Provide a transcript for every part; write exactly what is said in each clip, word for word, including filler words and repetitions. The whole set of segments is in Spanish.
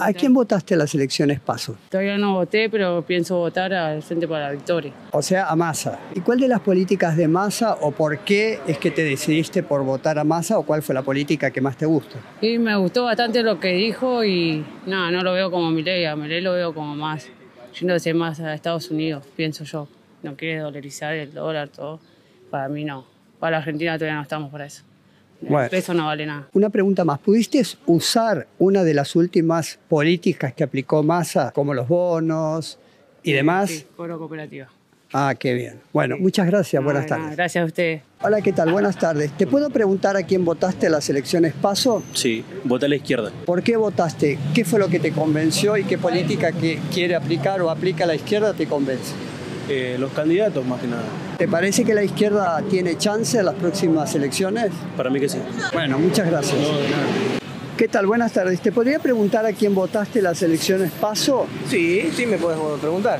¿A quién votaste en las elecciones PASO? Todavía no voté, pero pienso votar al Frente para la Victoria. O sea, a Massa. ¿Y cuál de las políticas de Massa o por qué es que te decidiste por votar a Massa o cuál fue la política que más te gusta? Y me gustó bastante lo que dijo y nada, no lo veo como Milei, a Milei lo veo como más, yéndose más a Estados Unidos, pienso yo. No quiere dolarizar el dólar, todo. Para mí no. Para la Argentina todavía no estamos para eso. Bueno, el peso no vale nada. Una pregunta más. ¿Pudiste usar una de las últimas políticas que aplicó Massa, como los bonos y demás? Sí, cobro cooperativa. Ah, qué bien. Bueno, muchas gracias. No, Buenas no, tardes. Gracias a usted. Hola, ¿qué tal? Buenas tardes. ¿Te puedo preguntar a quién votaste en las elecciones PASO? Sí, voté a la izquierda. ¿Por qué votaste? ¿Qué fue lo que te convenció y qué política que quiere aplicar o aplica la izquierda te convence? Eh, los candidatos, más que nada. ¿Te parece que la izquierda tiene chance en las próximas elecciones? Para mí que sí. Bueno, muchas gracias. No, de nada. ¿Qué tal? Buenas tardes. ¿Te podría preguntar a quién votaste en las elecciones PASO? Sí, sí me puedes preguntar.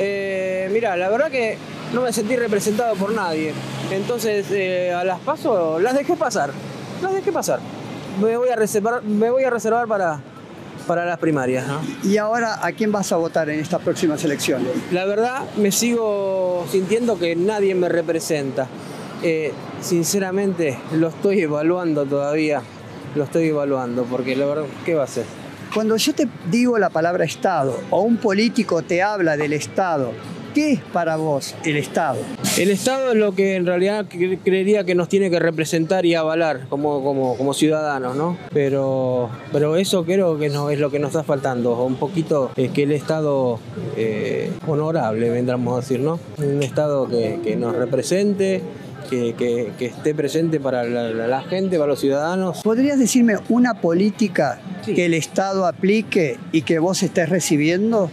Eh, mira, la verdad que no me sentí representado por nadie. Entonces, eh, a las PASO las dejé pasar. Las dejé pasar. Me voy a reservar, me voy a reservar para, para las primarias, ¿no? ¿Y ahora a quién vas a votar en estas próximas elecciones? La verdad, me sigo sintiendo que nadie me representa. Eh, sinceramente, lo estoy evaluando todavía. Lo estoy evaluando, porque la verdad, ¿qué va a hacer? Cuando yo te digo la palabra Estado o un político te habla del Estado, ¿qué es para vos el Estado? El Estado es lo que en realidad creería que nos tiene que representar y avalar como, como, como ciudadanos, ¿no? Pero, pero eso creo que no es lo que nos está faltando. Un poquito es que el Estado eh, honorable, vendríamos a decir, ¿no? Un Estado que, que nos represente, que, que, que esté presente para la, la, la gente, para los ciudadanos. ¿Podrías decirme una política sí. que el Estado aplique y que vos estés recibiendo?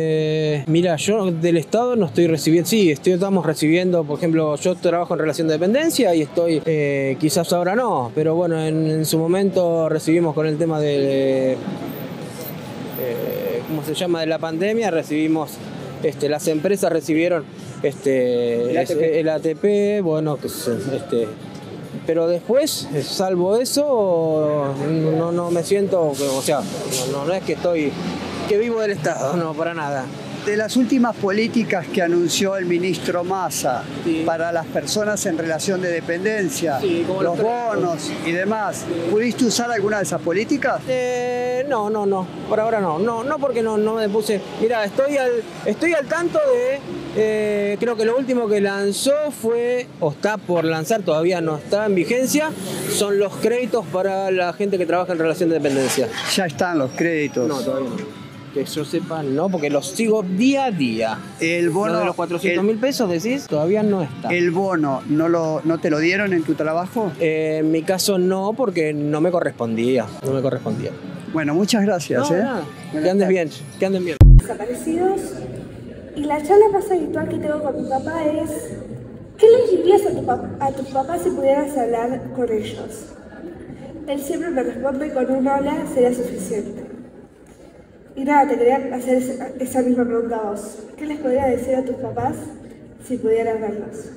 Eh, mira, yo del Estado no estoy recibiendo, sí, estoy, estamos recibiendo, por ejemplo, yo trabajo en relación de dependencia y estoy, eh, quizás ahora no, pero bueno, en, en su momento recibimos con el tema de, eh, ¿cómo se llama?, de la pandemia, recibimos, este, las empresas recibieron este, el A T P, el A T P bueno, que este, pero después, salvo eso, no, no me siento, o sea, no, no es que estoy, que vivo del Estado, no, para nada. De las últimas políticas que anunció el ministro Massa sí. para las personas en relación de dependencia, sí, como los bonos y demás, sí. ¿pudiste usar alguna de esas políticas? Eh, no, no, no, por ahora no, no, no porque no, no me puse, mira, estoy al, estoy al tanto de, eh, creo que lo último que lanzó fue, o está por lanzar, todavía no está en vigencia, son los créditos para la gente que trabaja en relación de dependencia. Ya están los créditos. No, todavía no. Que yo sepa, no, porque los sigo día a día. El bono ¿Lo de los cuatrocientos mil pesos decís? Todavía no está. ¿El bono no, lo, no te lo dieron en tu trabajo? Eh, en mi caso no, porque no me correspondía. No me correspondía. Bueno, muchas gracias. No, ¿eh? nada. Que andes bien, que anden bien. Desaparecidos. Y la charla más habitual que tengo con mi papá es: ¿qué les dirías a tu, papá, a tu papá si pudieras hablar con ellos? Él siempre me responde con un hola sería suficiente. Y nada, te quería hacer esa misma pregunta a vos. ¿Qué les podrías decir a tus papás si pudieras verlos?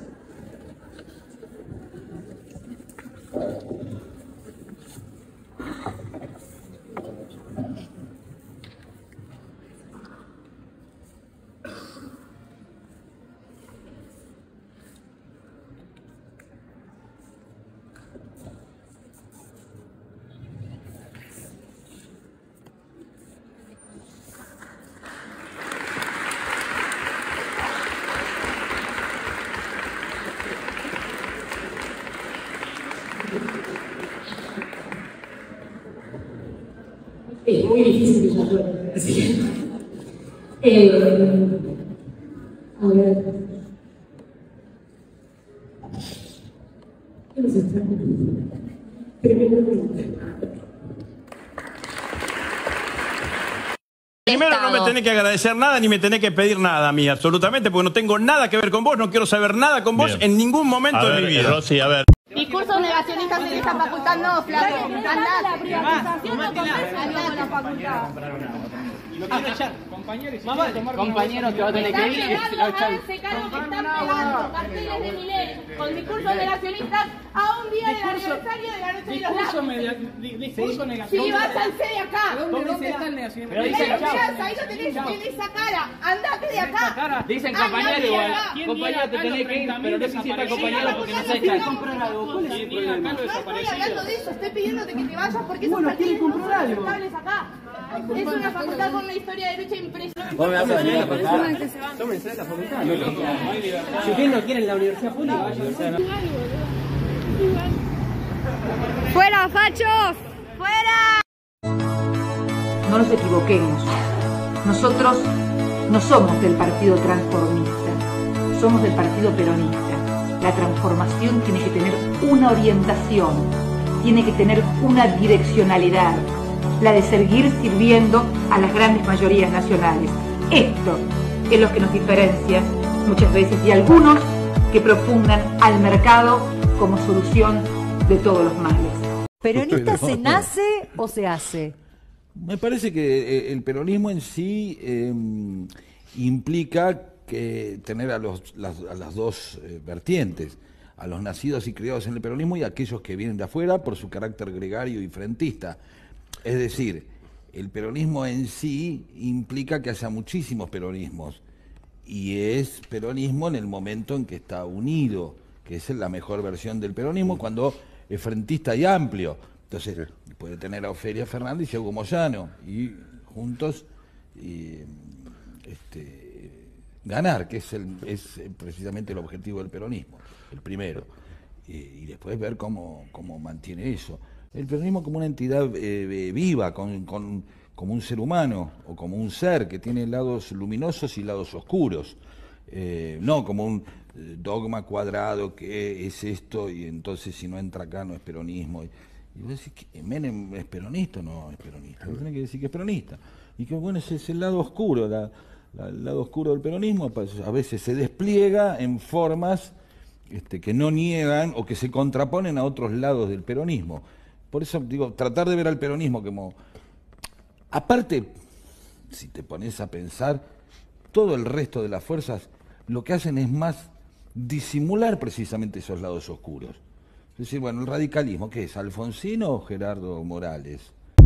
Es muy difícil que yo pueda decir. Eh, a ver. ¿Qué nos está? Primero pregunta. Primero, no me tenés que agradecer nada ni me tenés que pedir nada a mí, absolutamente, porque no tengo nada que ver con vos, no quiero saber nada con vos Bien. en ningún momento a de ver, mi vida. Rosy, a ver. Discursos negacionistas en esta facultad no, Flavio. Andá. La privatización no conversa con la facultad. Lo quiero echar. Compañero, y si Mamá, quiere tomar compañero que va a tener que ir. Están llegando a ese cargo que están pegando carteles de Milei con discursos negacionistas a un día del aniversario de la noche de los Discurso, lápices. media, di, discurso negacionista. Sí, váyanse de acá. ¿Dónde, ¿Dónde está el negacionista? Pero dicen chao. Ahí lo tenés en esa cara. Andate de acá. Dicen Andate compañero de igual. acá. Compañero te tenés que ir, pero no sé si está compañero porque no sé ¿Quiere estar. comprar algo? ¿Cuál es el problema? No estoy hablando de eso, estoy pidiéndote que te vayas porque esos Bueno, carteles ¿quiere no son comprar algo? aceptables acá. Es una facultad con una historia de lucha impresionante. Vos me vas a venir a contar. Tómense la facultad. Si ustedes no quieren la universidad pública, váyanse. ¡Fuera, fachos! ¡Fuera! No nos equivoquemos. Nosotros no somos del Partido Transformista, somos del Partido Peronista. La transformación tiene que tener una orientación, tiene que tener una direccionalidad, la de seguir sirviendo a las grandes mayorías nacionales. Esto es lo que nos diferencia muchas veces de algunos que propongan al mercado como solución de todos los males. ¿Peronista se nace o se hace? Me parece que el peronismo en sí eh, implica que tener a, los, las, a las dos eh, vertientes, a los nacidos y criados en el peronismo y a aquellos que vienen de afuera por su carácter gregario y frentista. Es decir, el peronismo en sí implica que haya muchísimos peronismos y es peronismo en el momento en que está unido, que es la mejor versión del peronismo cuando es frentista y amplio. Entonces puede tener a Ofelia Fernández y a Hugo Moyano y juntos y, este, ganar, que es, el, es precisamente el objetivo del peronismo, el primero, y, y después ver cómo, cómo mantiene eso. El peronismo como una entidad eh, viva, con, con, como un ser humano o como un ser que tiene lados luminosos y lados oscuros, eh, no como un dogma cuadrado que es esto y entonces si no entra acá no es peronismo. Y vos decís que Menem es peronista o no es peronista. Vos tenés que decir que es peronista. Y que bueno, ese es el lado oscuro, la, la, el lado oscuro del peronismo, a veces se despliega en formas este, que no niegan o que se contraponen a otros lados del peronismo. Por eso digo, tratar de ver al peronismo como... Aparte, si te pones a pensar, todo el resto de las fuerzas lo que hacen es más disimular precisamente esos lados oscuros. Es decir, bueno, el radicalismo, ¿qué es? ¿Alfonsino o Gerardo Morales?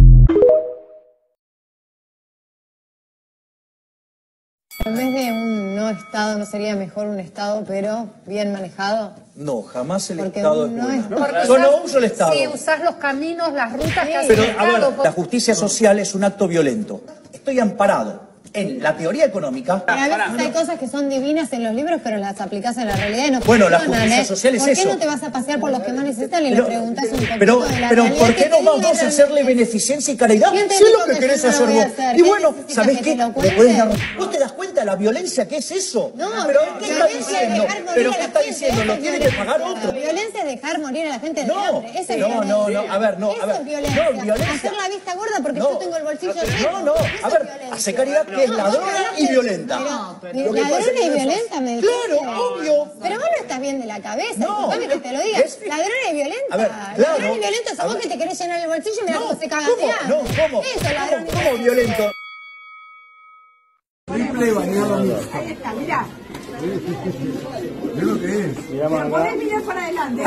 En vez de un no Estado, ¿no sería mejor un Estado, pero bien manejado? No, jamás el Porque Estado es no bueno. es- No, porque no, no usás- uso el Estado. Sí, usás los caminos, las rutas que hace Pero, el a ver, Estado. la justicia social es un acto violento. Estoy amparado en la teoría económica. Pero a veces hay cosas que son divinas en los libros, pero las aplicás en la realidad y no Bueno, la funcionan, justicia ¿eh? social es ¿Por qué eso? no te vas a pasear por los que más necesitan y le Pero- preguntás un poquito Pero, de la pero realidad ¿por qué que no te diga vamos a realmente? hacerle beneficencia y caridad? ¿Quién te Sé dijo lo que que querés yo no lo hacer voy a vos. hacer? Y ¿Qué bueno, necesitas ¿sabés que qué? te lo Le cuente? podés dar... ¿Vos te das cuenta de la violencia que es eso? No, pero la ¿qué está violencia es diciendo? dejar morir ¿Pero a qué la está gente, diciendo? eso ¿Lo es tiene que violencia. pagar otro? La violencia es dejar morir a la gente de No, hambre. Eso es no, violencia. no, no, a ver, no, a Eso ver. es violencia. No, violencia. Hacer la vista gorda porque No. yo tengo el bolsillo No, lleno. no, Eso a es ver, violencia. hace caridad que es No, ladrona vos hablaste- y violenta. Pero, Lo que pasa es ladrona que y no- violenta, me Claro, dijiste. obvio. Pero vos no estás bien de la cabeza, No. disculpame que te lo diga. Es- Ladrona y violenta. A ver, Ladrona claro. y violenta sos A vos ver. que te querés llenar el bolsillo y mirá No, cómo se caga. ¿cómo? No, ¿cómo? Eso, ladrón y ¿Cómo, cómo violento? Triple bañado mixto. Ahí está, mirá. Es lo que es. Te podés mirar para adelante.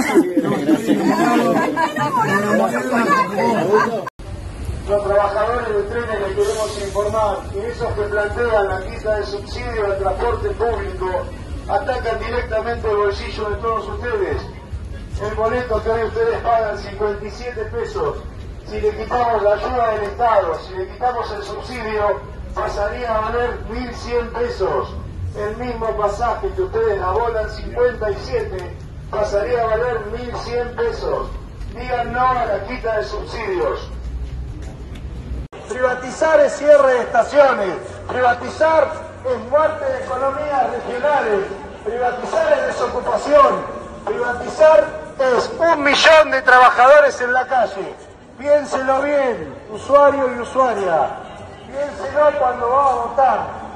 Los trabajadores de trenes les queremos informar que esos que plantean la quita de subsidio al transporte público atacan directamente el bolsillo de todos ustedes. El boleto que hoy ustedes pagan cincuenta y siete pesos, si le quitamos la ayuda del Estado, si le quitamos el subsidio, pasaría a valer mil cien pesos. El mismo pasaje que ustedes abonan cincuenta y siete, pasaría a valer mil cien pesos. Digan no a la quita de subsidios. Privatizar es cierre de estaciones, privatizar es muerte de economías regionales, privatizar es desocupación, privatizar es un millón de trabajadores en la calle. Piénselo bien, usuario y usuaria, piénselo cuando va a votar.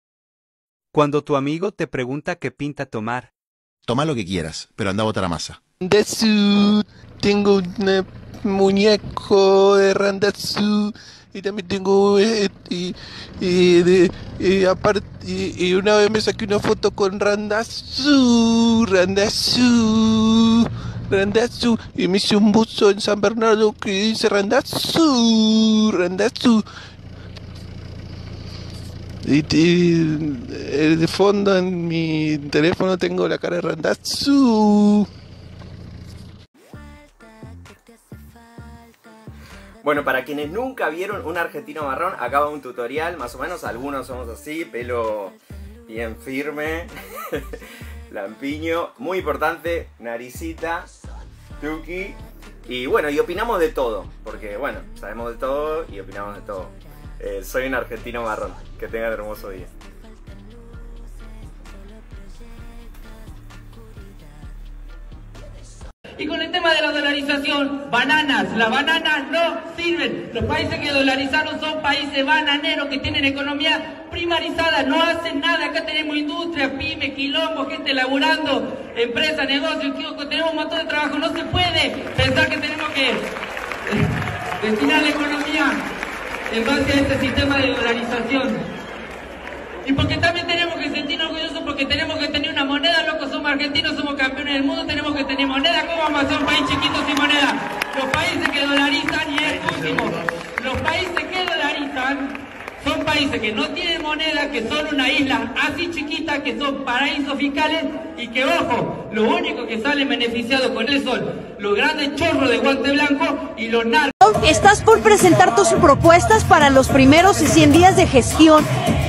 Cuando tu amigo te pregunta qué pinta tomar, Toma lo que quieras, pero anda a votar a Massa. Randazzo, tengo un muñeco de Randazzo y también tengo eh, y, y, de, y, aparte, y, y una vez me saqué una foto con Randazzo, Randazzo, Randazzo y me hice un buzo en San Bernardo que dice Randazzo, Randazzo. Y, y eh, de fondo en mi teléfono tengo la cara de Randazzo. Bueno, para quienes nunca vieron un argentino marrón, acá va un tutorial, más o menos, algunos somos así, pelo bien firme, lampiño, muy importante, naricita, tuki, y bueno, y opinamos de todo, porque bueno, sabemos de todo y opinamos de todo. Eh, soy un argentino marrón, que tengan un hermoso día. Y con el tema de la dolarización, bananas, las bananas no sirven. Los países que dolarizaron son países bananeros que tienen economía primarizada, no hacen nada. Acá tenemos industria, pyme, quilombo, gente laburando, empresas, negocios, tenemos un montón de trabajo. No se puede pensar que tenemos que destinar la economía en base a este sistema de dolarización. Y porque también tenemos que sentirnos orgullosos porque tenemos que tener una moneda, locos, somos argentinos, somos campeones del mundo, tenemos que tener moneda. ¿Cómo vamos a ser un país chiquito sin moneda? Los países que dolarizan, y es último, los países que dolarizan son países que no tienen moneda, que son una isla así chiquita, que son paraísos fiscales y que, ojo, lo único que salen beneficiados con él son los grandes chorros de guante blanco y los narcos. Estás por presentar tus propuestas para los primeros cien días de gestión.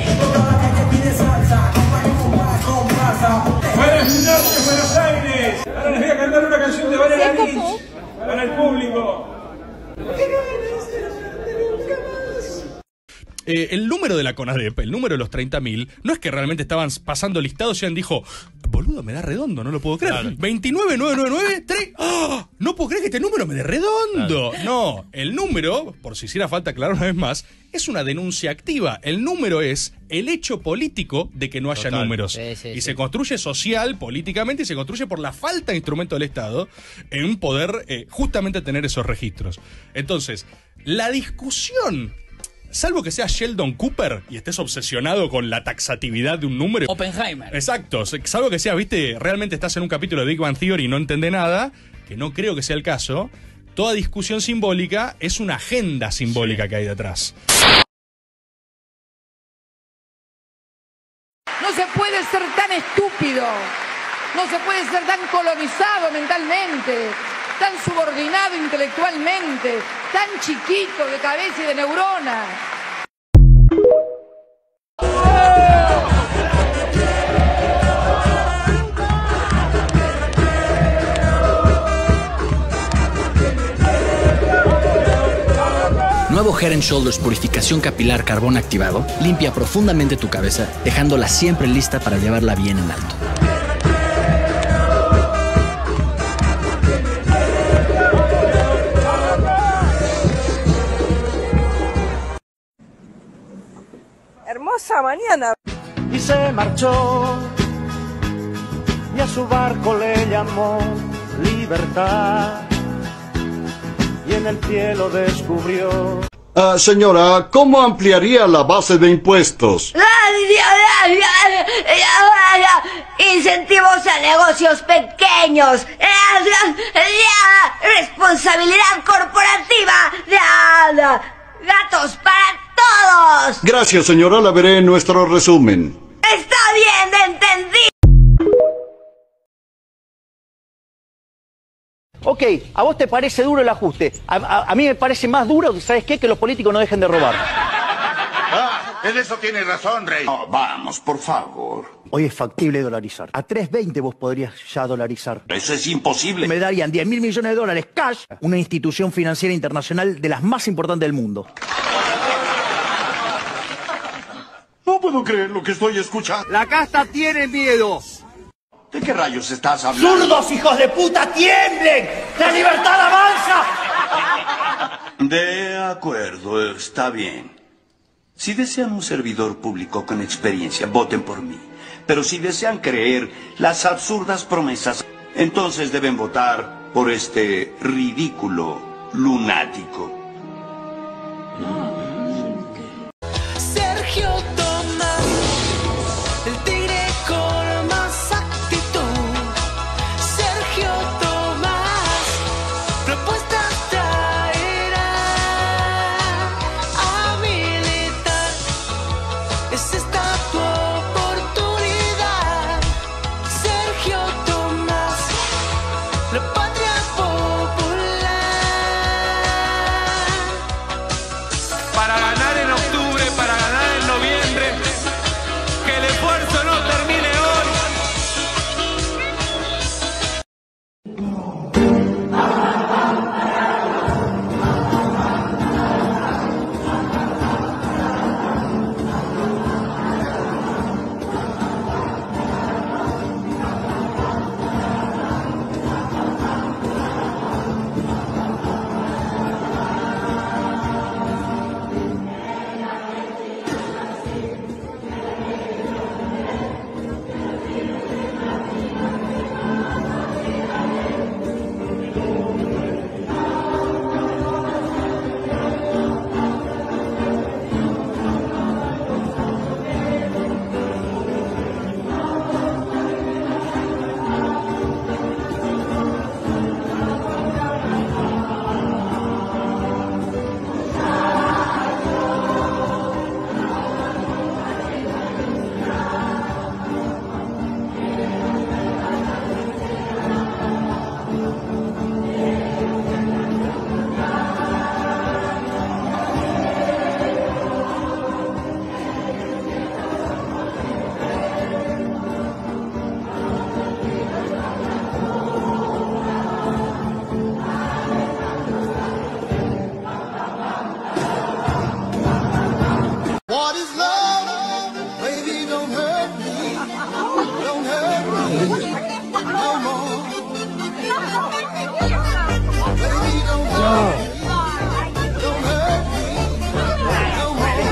Buenas noches, Buenos Aires. Ahora les voy a cantar una canción de Valeria Lynch para el público. Eh, el número de la CONADEP, el número de los treinta mil, no es que realmente estaban pasando listados y han dijo, boludo, me da redondo, no lo puedo creer. Claro. veintinueve mil novecientos noventa y nueve, tres. ¡Oh! No puedo creer que este número me dé redondo. Claro. No, el número, por si hiciera falta aclarar una vez más, es una denuncia activa. El número es el hecho político de que no haya Total. números. Sí, sí, y sí. se construye social, políticamente, y se construye por la falta de instrumento del Estado en poder eh, justamente tener esos registros. Entonces, la discusión, salvo que sea Sheldon Cooper y estés obsesionado con la taxatividad de un número. Oppenheimer. Exacto. Salvo que sea, viste, realmente estás en un capítulo de Big Bang Theory y no entendés nada, que no creo que sea el caso. Toda discusión simbólica es una agenda simbólica sí. que hay detrás. No se puede ser tan estúpido. No se puede ser tan colonizado mentalmente, tan subordinado intelectualmente, tan chiquito de cabeza y de neurona. Nuevo Head and Shoulders Purificación Capilar Carbón Activado limpia profundamente tu cabeza, dejándola siempre lista para llevarla bien en alto. Hermosa mañana. Y se marchó, y a su barco le llamó libertad, y en el cielo descubrió. Uh, señora, ¿cómo ampliaría la base de impuestos? Incentivos a negocios pequeños. Responsabilidad corporativa. Gatos para todos. Gracias, señora, la veré en nuestro resumen. Está bien, entendí. Ok, a vos te parece duro el ajuste. A, a, a mí me parece más duro, ¿sabes qué? Que los políticos no dejen de robar. Ah, en eso tienes razón, Rey. Oh, vamos, por favor. Hoy es factible dolarizar. A tres veinte vos podrías ya dolarizar. Eso es imposible. Me darían diez mil millones de dólares cash, una institución financiera internacional de las más importantes del mundo. No puedo creer lo que estoy escuchando. La casta tiene miedo. ¿De qué rayos estás hablando? ¡Zurdos, hijos de puta, tiemblen! ¡La libertad avanza! De acuerdo, está bien. Si desean un servidor público con experiencia, voten por mí. Pero si desean creer las absurdas promesas entonces deben votar por este ridículo lunático. Sergio Tomás, el tigre con más actitud. Sergio Tomás, propuestas traerá a militar. Es esta tu oportunidad. Sergio Tomás, la patria popular. Para ganar en octubre, para ganar en noviembre, que el esfuerzo no termine hoy. What is love? Baby, don't hurt me. Don't hurt me no more. Baby, don't hurt me. Don't hurt me no more.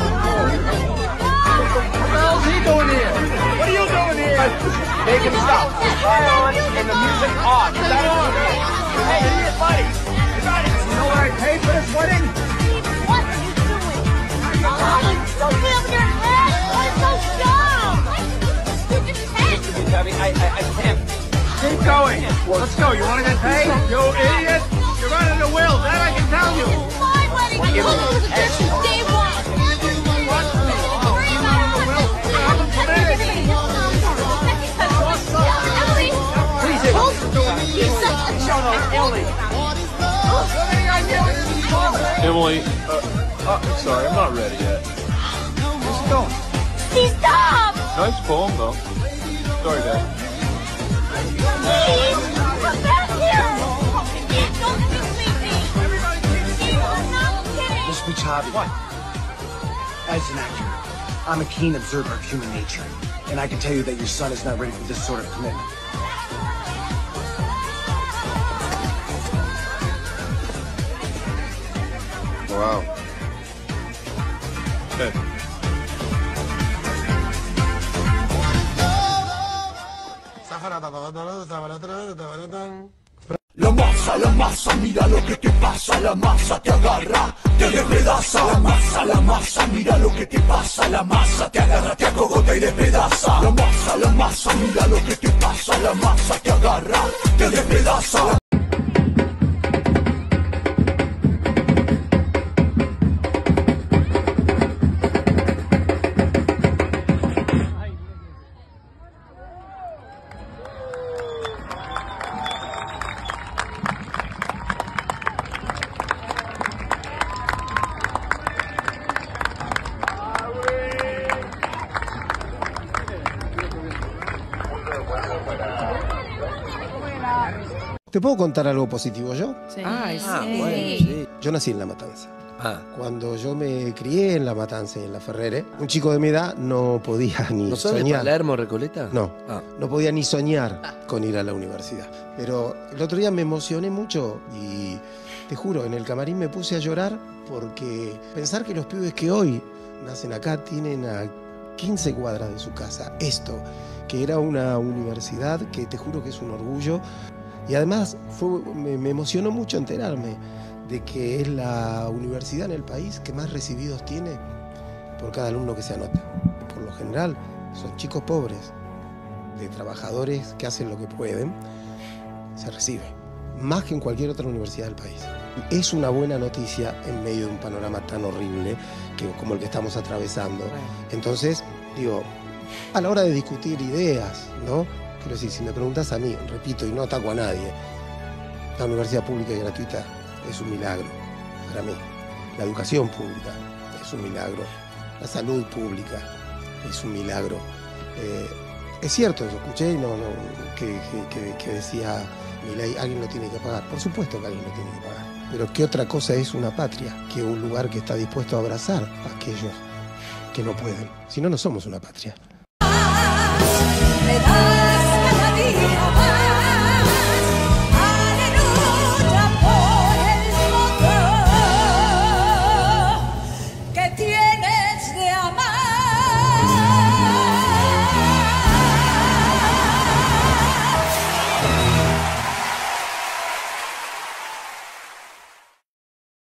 What the hell's he doing here? What are you doing here? Make him stop. Fire on and the music off. Is that on? Hey, idiot buddy. You know what I paid for this wedding? What are you doing? Oh, you so big in your head. Why so dumb? You just can't. Debbie, I, I, I can't. Keep going. Let's go. You want to get paid? You idiot. You're running the wheels. That I can tell you. My wedding. I told you it was good from day one. Emily, uh, uh, sorry, I'm not ready yet. Where's he going? Please stop! Nice poem, though. Sorry, Dad. Please, come back here! Don't let me sleepy! I'm not kidding! Mister Chavi. What? As an actor, I'm a keen observer of human nature, and I can tell you that your son is not ready for this sort of commitment. Wow. Good. La masa, la masa, mira lo que te pasa, la masa te agarra, te despedaza. La masa, la masa, mira lo que te pasa, la masa te agarra, te acogota y despedaza. La masa, la masa, mira lo que te pasa, la masa te agarra, te despedaza. ¿Te puedo contar algo positivo yo? Sí. Ay, sí. Ah, bueno, sí. Yo nací en La Matanza. Ah. Cuando yo me crié en La Matanza y en La Ferrere, un chico de mi edad no podía ni ¿No sos de soñar. Palermo, Recoleta? No, Ah. no podía ni soñar con ir a la universidad. Pero el otro día me emocioné mucho y te juro, en el camarín me puse a llorar porque pensar que los pibes que hoy nacen acá tienen a quince cuadras de su casa esto que era una universidad que te juro que es un orgullo. Y además fue, me, me emocionó mucho enterarme de que es la universidad en el país que más recibidos tiene por cada alumno que se anota. Por lo general son chicos pobres, de trabajadores que hacen lo que pueden, se recibe. Más que en cualquier otra universidad del país. Es una buena noticia en medio de un panorama tan horrible que, como el que estamos atravesando. Entonces, digo, a la hora de discutir ideas, ¿no? Quiero decir, si me preguntas a mí, repito, y no ataco a nadie, la universidad pública y gratuita es un milagro para mí. La educación pública es un milagro. La salud pública es un milagro. Eh, es cierto, yo escuché no, no, que, que, que, que decía Milei, alguien lo tiene que pagar. Por supuesto que alguien lo tiene que pagar. Pero ¿qué otra cosa es una patria que un lugar que está dispuesto a abrazar a aquellos que no pueden? Si no, no somos una patria. Me das cada día más.